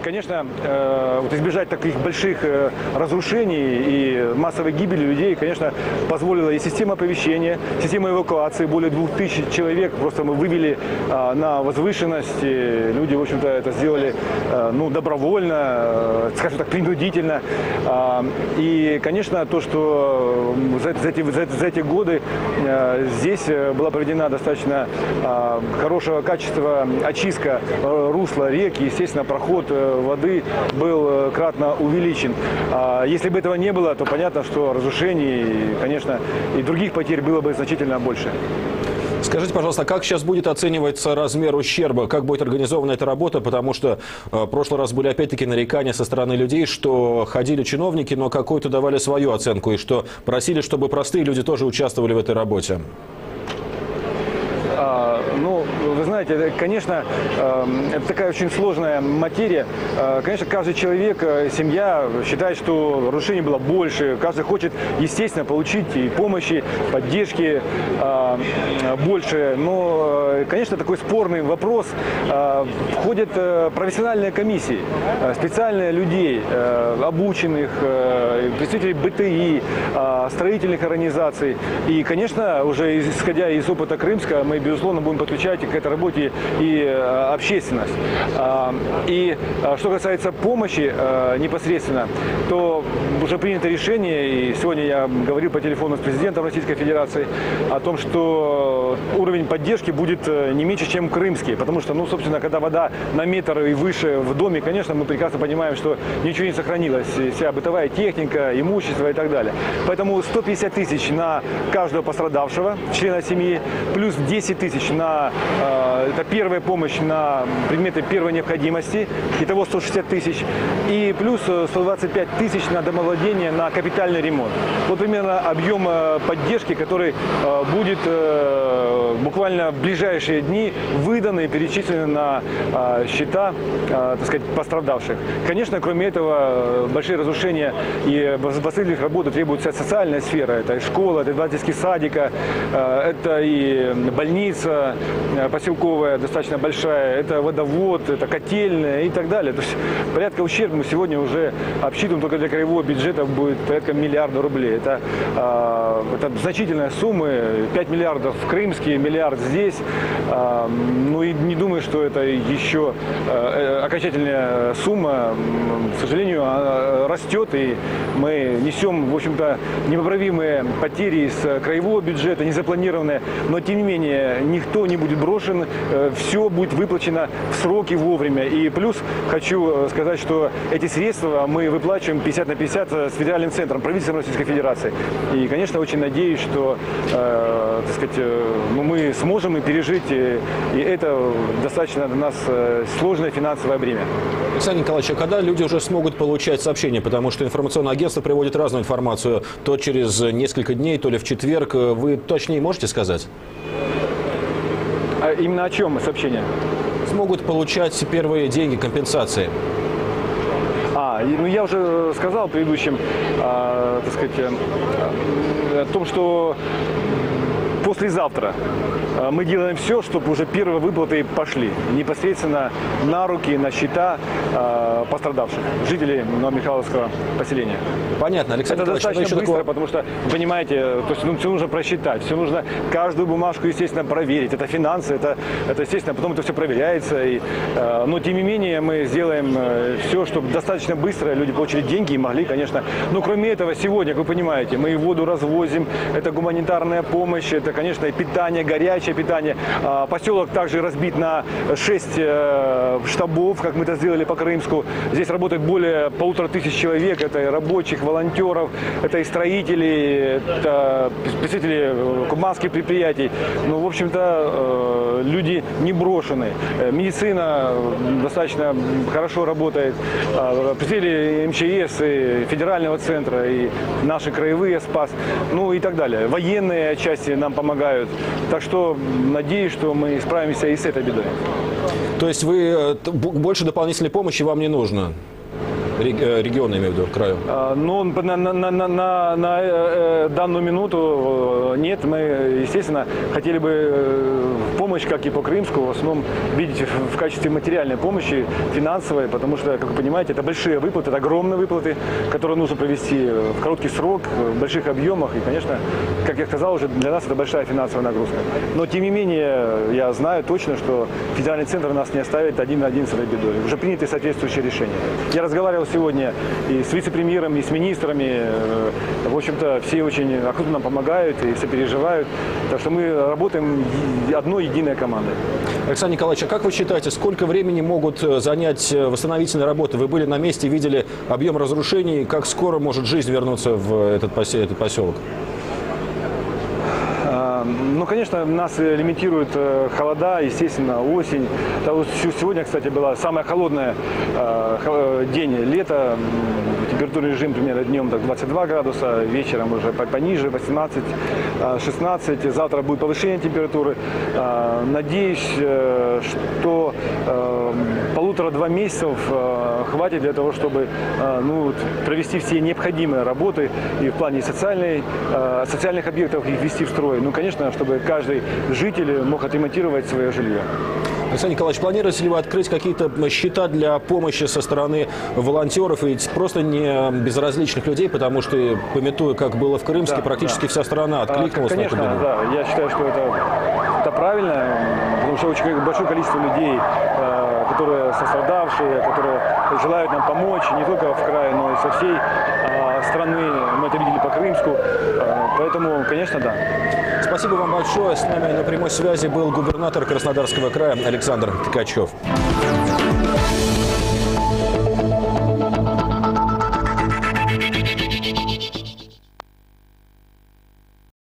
конечно, вот избежать таких больших разрушений и массовой гибели людей, конечно, позволила и система оповещения, система эвакуации, более 2000 человек просто мы вывели на возвышенность. Люди, в общем-то, это сделали ну, добровольно, скажем так, принудительно. И, конечно, то, что за эти годы здесь была проведена достаточно хорошего качества очистка русла рек, естественно, проход воды был кратно увеличен. Если бы этого не было, то понятно, что разрушений, конечно, и других потерь было бы значительно больше. Скажите, пожалуйста, как сейчас будет оцениваться размер ущерба? Как будет организована эта работа? Потому что в прошлый раз были опять-таки нарекания со стороны людей, что ходили чиновники, но какую-то давали свою оценку, и что просили, чтобы простые люди тоже участвовали в этой работе. Ну, вы знаете, конечно, это такая очень сложная материя. Конечно, каждый человек, семья считает, что разрушений было больше. Каждый хочет, естественно, получить и помощи, поддержки больше. Но, конечно, такой спорный вопрос. Входят профессиональные комиссии, специальные людей, обученных, представителей БТИ, строительных организаций. И, конечно, уже исходя из опыта Крымска, мы, безусловно, будем подключать к этой работе и общественность. И что касается помощи непосредственно, то уже принято решение, и сегодня я говорил по телефону с президентом Российской Федерации о том, что уровень поддержки будет не меньше, чем крымский. Потому что, ну, собственно, когда вода на метр и выше в доме, конечно, мы прекрасно понимаем, что ничего не сохранилось. Вся бытовая техника, имущество и так далее. Поэтому 150 тысяч на каждого пострадавшего, члена семьи, плюс 10 тысяч на это первая помощь на предметы первой необходимости, итого 160 тысяч, и плюс 125 тысяч на домовладение, на капитальный ремонт. Вот примерно объем поддержки, который будет буквально в ближайшие дни выдан и перечислен на счета, так сказать, пострадавших. Конечно, кроме этого, большие разрушения и восстановительных работ требуется социальная сфера. Это и школа, это два детских садика, это и больница поселковая, достаточно большая, это водовод, это котельная и так далее. То есть порядка ущерба мы сегодня уже обсчитываем, только для краевого бюджета будет порядка миллиарда рублей. Это значительная сумма, 5 миллиардов в Крымске, миллиард здесь. Ну и не думаю, что это еще окончательная сумма. К сожалению, она растет, и мы несем, в общем-то, непоправимые потери из краевого бюджета, незапланированные, но тем не менее никто не будет брошен, все будет выплачено в сроки вовремя. И плюс хочу сказать, что эти средства мы выплачиваем 50 на 50 с федеральным центром, правительством Российской Федерации. И, конечно, очень надеюсь, что так сказать, мы сможем и пережить, и это достаточно для нас сложное финансовое бремя. Александр Николаевич, а когда люди уже смогут получать сообщения? Потому что информационное агентство приводит разную информацию, то через несколько дней, то ли в четверг. Вы точнее можете сказать? А именно о чем сообщения? Смогут получать первые деньги, компенсации. Ну я уже сказал предыдущим, так сказать, о том, что послезавтра мы делаем все, чтобы уже первые выплаты пошли непосредственно на руки, на счета пострадавших, жителей Новомихайловского поселения. Понятно, Александр Это Николаевич, достаточно быстро, потому что, вы понимаете, то есть, все нужно просчитать, все нужно, каждую бумажку, естественно, проверить. Это финансы, это естественно, потом это все проверяется. Но, тем не менее, мы сделаем все, чтобы достаточно быстро люди получили деньги и могли, конечно. Но, кроме этого, сегодня, как вы понимаете, мы и воду развозим, это гуманитарная помощь, это, конечно, и питание, горячее питание. Поселок также разбит на 6 штабов, как мы это сделали по Крымску. Здесь работает более 1500 человек, это и рабочих, волонтеров, это и строители, это представители кубанских предприятий. Ну, в общем-то, люди не брошены. Медицина достаточно хорошо работает. Представители МЧС, и федерального центра, и наши краевые СПАС, ну и так далее. Военные части нам помогают. Так что надеюсь, что мы справимся и с этой бедой. То есть вы больше дополнительной помощи вам не нужно? региона, имею в виду, краю? Ну, на данную минуту нет. Мы, естественно, хотели бы помощь, как и по Крымску, в основном видеть в качестве материальной помощи, финансовой, потому что, как вы понимаете, это большие выплаты, это огромные выплаты, которые нужно провести в короткий срок, в больших объемах. И, конечно, как я сказал уже, для нас это большая финансовая нагрузка. Но, тем не менее, я знаю точно, что федеральный центр нас не оставит один на один с этой бедой. Уже приняты соответствующие решения. Я разговаривал сегодня и с вице-премьером, и с министрами. В общем-то, все очень охотно нам помогают и все переживают. Так что мы работаем одной единой командой. Александр Николаевич, а как вы считаете, сколько времени могут занять восстановительные работы? Вы были на месте, видели объем разрушений. Как скоро может жизнь вернуться в этот поселок? Ну, конечно, нас лимитируют холода, естественно, осень. Сегодня, кстати, была самая холодная день лета. Температурный режим примерно днем 22 градуса, вечером уже пониже, 18-16. Завтра будет повышение температуры. Надеюсь, что 1,5-2 месяцев хватит для того, чтобы провести все необходимые работы и в плане социальных объектов их ввести в строй. Ну, конечно, чтобы каждый житель мог отремонтировать свое жилье. Александр Николаевич, планируете ли вы открыть какие-то счета для помощи со стороны волонтеров и просто не безразличных людей, потому что, памятуя, как было в Крымске, практически вся страна откликнулась на это? Конечно, да. Я считаю, что это правильно, потому что очень большое количество людей, которые сострадавшие, которые желают нам помочь не только в крае, но и со всей страны. Мы это видели по Крымску, поэтому, конечно, да. Спасибо вам большое. С нами на прямой связи был губернатор Краснодарского края Александр Ткачев.